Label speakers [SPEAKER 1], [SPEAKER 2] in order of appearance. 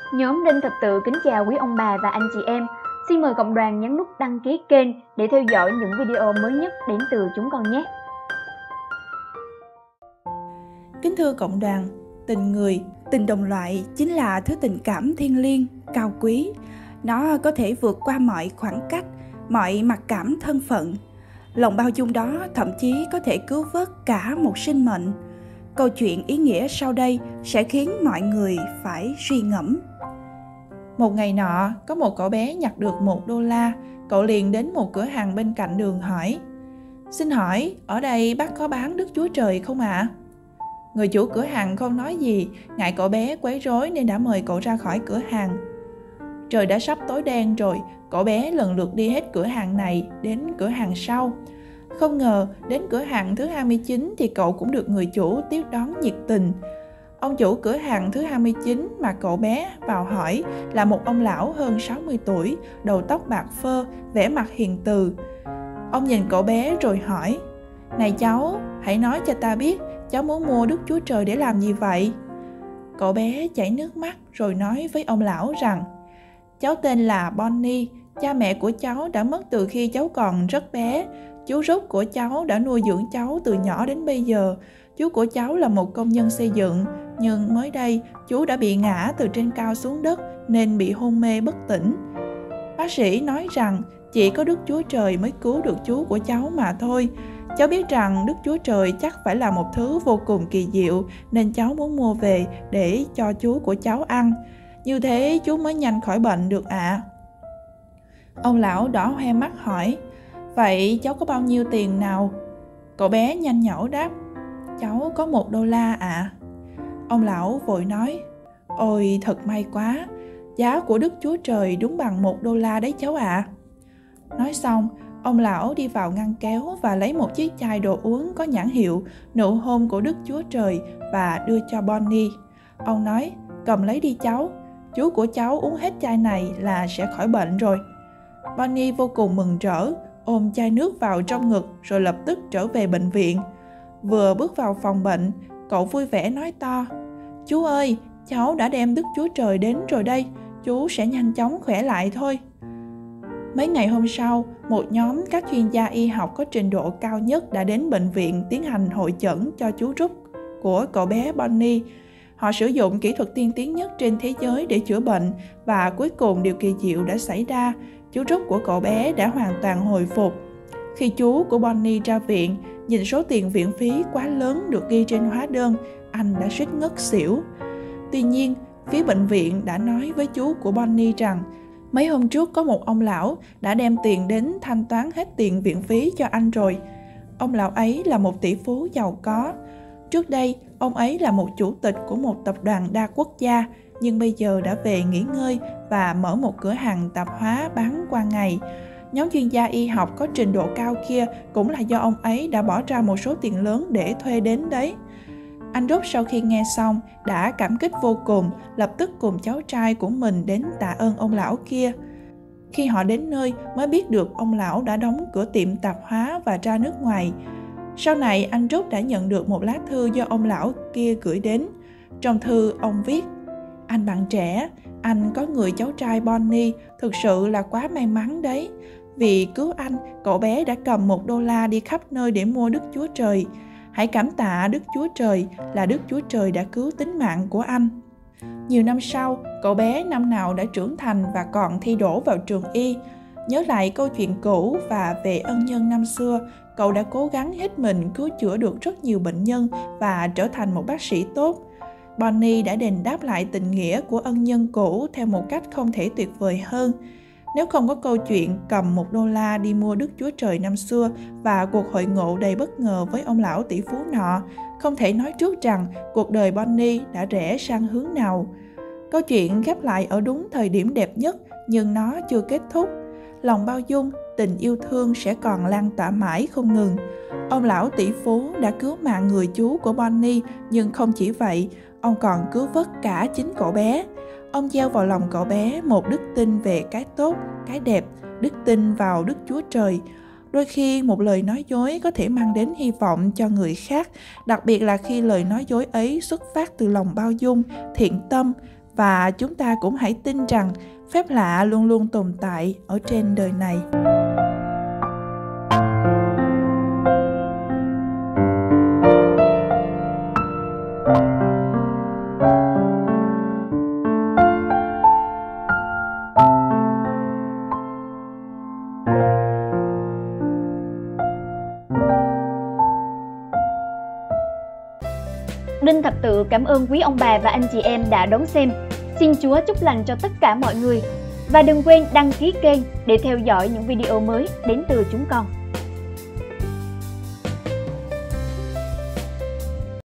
[SPEAKER 1] Nhóm Đinh Thập Tự kính chào quý ông bà và anh chị em. Xin mời cộng đoàn nhấn nút đăng ký kênh để theo dõi những video mới nhất đến từ chúng con nhé.
[SPEAKER 2] Kính thưa cộng đoàn, tình người, tình đồng loại chính là thứ tình cảm thiêng liêng, cao quý. Nó có thể vượt qua mọi khoảng cách, mọi mặc cảm thân phận. Lòng bao dung đó thậm chí có thể cứu vớt cả một sinh mệnh. Câu chuyện ý nghĩa sau đây sẽ khiến mọi người phải suy ngẫm. Một ngày nọ, có một cậu bé nhặt được $1. Cậu liền đến một cửa hàng bên cạnh đường hỏi: "Xin hỏi, ở đây bác có bán Đức Chúa Trời không ạ?" Người chủ cửa hàng không nói gì, ngại cậu bé quấy rối nên đã mời cậu ra khỏi cửa hàng. Trời đã sắp tối đen rồi, cậu bé lần lượt đi hết cửa hàng này đến cửa hàng sau. Không ngờ đến cửa hàng thứ 29 thì cậu cũng được người chủ tiếp đón nhiệt tình. Ông chủ cửa hàng thứ 29 mà cậu bé vào hỏi là một ông lão hơn 60 tuổi, đầu tóc bạc phơ, vẻ mặt hiền từ. Ông nhìn cậu bé rồi hỏi: "Này cháu, hãy nói cho ta biết, cháu muốn mua Đức Chúa Trời để làm gì vậy?" Cậu bé chảy nước mắt rồi nói với ông lão rằng: "Cháu tên là Bonnie, cha mẹ của cháu đã mất từ khi cháu còn rất bé. Chú Rút của cháu đã nuôi dưỡng cháu từ nhỏ đến bây giờ. Chú của cháu là một công nhân xây dựng, nhưng mới đây chú đã bị ngã từ trên cao xuống đất nên bị hôn mê bất tỉnh. Bác sĩ nói rằng chỉ có Đức Chúa Trời mới cứu được chú của cháu mà thôi. Cháu biết rằng Đức Chúa Trời chắc phải là một thứ vô cùng kỳ diệu nên cháu muốn mua về để cho chú của cháu ăn. Như thế chú mới nhanh khỏi bệnh được ạ." Ông lão đỏ hoe mắt hỏi: "Vậy cháu có bao nhiêu tiền nào?" Cậu bé nhanh nhảu đáp: "Cháu có $1 ạ." Ông lão vội nói: "Ôi thật may quá, giá của Đức Chúa Trời đúng bằng $1 đấy cháu ạ." Nói xong, ông lão đi vào ngăn kéo và lấy một chiếc chai đồ uống có nhãn hiệu Nụ hôn của Đức Chúa Trời và đưa cho Bonnie. Ông nói: "Cầm lấy đi cháu, chú của cháu uống hết chai này là sẽ khỏi bệnh rồi." Bonnie vô cùng mừng rỡ, ôm chai nước vào trong ngực rồi lập tức trở về bệnh viện. Vừa bước vào phòng bệnh, cậu vui vẻ nói to: "Chú ơi, cháu đã đem Đức Chúa Trời đến rồi đây, chú sẽ nhanh chóng khỏe lại thôi." Mấy ngày hôm sau, một nhóm các chuyên gia y học có trình độ cao nhất đã đến bệnh viện tiến hành hội chẩn cho chú Rút của cậu bé Bonnie. Họ sử dụng kỹ thuật tiên tiến nhất trên thế giới để chữa bệnh và cuối cùng điều kỳ diệu đã xảy ra. Chú Rút của cậu bé đã hoàn toàn hồi phục. Khi chú của Bonnie ra viện, nhìn số tiền viện phí quá lớn được ghi trên hóa đơn, anh đã suýt ngất xỉu. Tuy nhiên, phía bệnh viện đã nói với chú của Bonnie rằng mấy hôm trước có một ông lão đã đem tiền đến thanh toán hết tiền viện phí cho anh rồi. Ông lão ấy là một tỷ phú giàu có. Trước đây, ông ấy là một chủ tịch của một tập đoàn đa quốc gia, nhưng bây giờ đã về nghỉ ngơi và mở một cửa hàng tạp hóa bán qua ngày. Nhóm chuyên gia y học có trình độ cao kia cũng là do ông ấy đã bỏ ra một số tiền lớn để thuê đến đấy." Anh Rút sau khi nghe xong đã cảm kích vô cùng, lập tức cùng cháu trai của mình đến tạ ơn ông lão kia. Khi họ đến nơi mới biết được ông lão đã đóng cửa tiệm tạp hóa và ra nước ngoài. Sau này anh Rút đã nhận được một lá thư do ông lão kia gửi đến. Trong thư ông viết: "Anh bạn trẻ, anh có người cháu trai Bonnie, thực sự là quá may mắn đấy. Vì cứu anh, cậu bé đã cầm $1 đi khắp nơi để mua Đức Chúa Trời. Hãy cảm tạ Đức Chúa Trời là Đức Chúa Trời đã cứu tính mạng của anh." Nhiều năm sau, cậu bé năm nào đã trưởng thành và còn thi đỗ vào trường y. Nhớ lại câu chuyện cũ và về ân nhân năm xưa, cậu đã cố gắng hết mình cứu chữa được rất nhiều bệnh nhân và trở thành một bác sĩ tốt. Bonnie đã đền đáp lại tình nghĩa của ân nhân cũ theo một cách không thể tuyệt vời hơn. Nếu không có câu chuyện cầm $1 đi mua Đức Chúa Trời năm xưa và cuộc hội ngộ đầy bất ngờ với ông lão tỷ phú nọ, không thể nói trước rằng cuộc đời Bonnie đã rẽ sang hướng nào. Câu chuyện ghép lại ở đúng thời điểm đẹp nhất, nhưng nó chưa kết thúc. Lòng bao dung, tình yêu thương sẽ còn lan tỏa mãi không ngừng. Ông lão tỷ phú đã cứu mạng người chú của Bonnie, nhưng không chỉ vậy, ông còn cứu vớt cả chính cậu bé. Ông gieo vào lòng cậu bé một đức tin về cái tốt, cái đẹp, đức tin vào Đức Chúa Trời. Đôi khi một lời nói dối có thể mang đến hy vọng cho người khác, đặc biệt là khi lời nói dối ấy xuất phát từ lòng bao dung, thiện tâm và chúng ta cũng hãy tin rằng phép lạ luôn luôn tồn tại ở trên đời này.
[SPEAKER 1] Đinh Thập Tự cảm ơn quý ông bà và anh chị em đã đón xem. Xin Chúa chúc lành cho tất cả mọi người. Và đừng quên đăng ký kênh để theo dõi những video mới đến từ chúng con.